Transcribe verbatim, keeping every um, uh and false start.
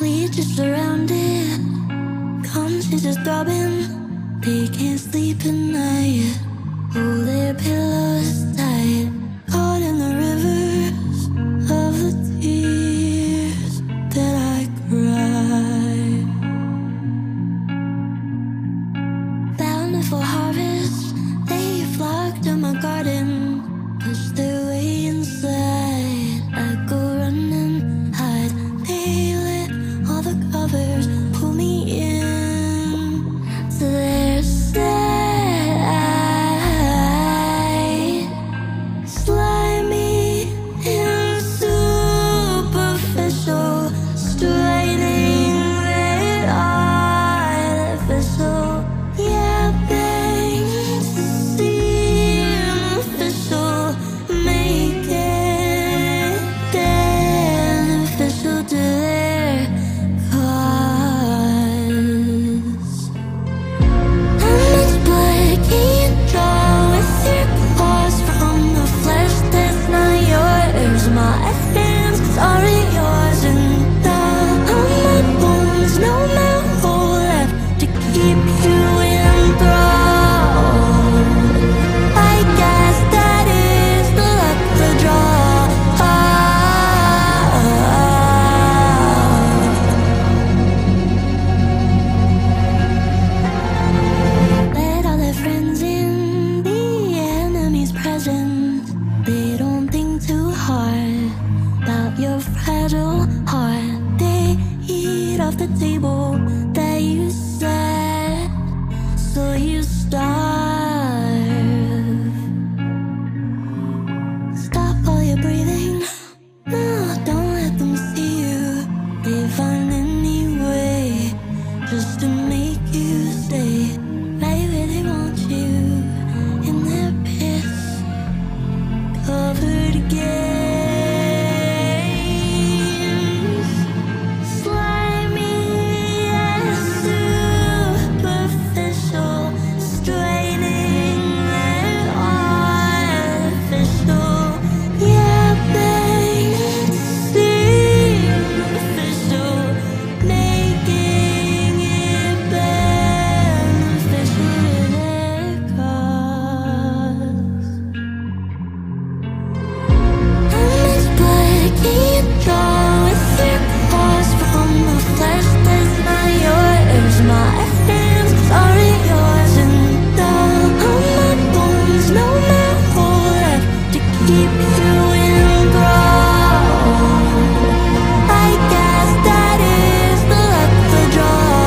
Leeches around it, conscious throbbing. They can't sleep at night, hold their pillows tight, caught in the rivers of the tears that I cry. Bountiful harvest, they flock to my garden, push their way inside. I go run and hide. They lit all the covers, pull me in to their side. Slimy and superficial, straining that artificial. Yeah, things seem official, make it beneficial to their cause. How much blood can you draw with your claws from the flesh that's not yours? My hands aren't yours, and on my bones, no more hole left to keep you enthralled. I guess that is the luck of the draw. Let all their friends in, the enemy's present. They don't think too hard about your fragile heart. They eat off the table that you set, so you starve. Stop all your breathing, no, don't let them see you. They find any way just to make you stay right where they want you, in their pits, covered games. Slimy and superficial, straining and artificial. Yeah, things seem official, making it beneficial to their cause. How much blood can you draw with your claws from the flesh that's not yours? My hands aren't yours, and on my bones, no more hole left to keep you enthralled. I guess that is the luck of the draw.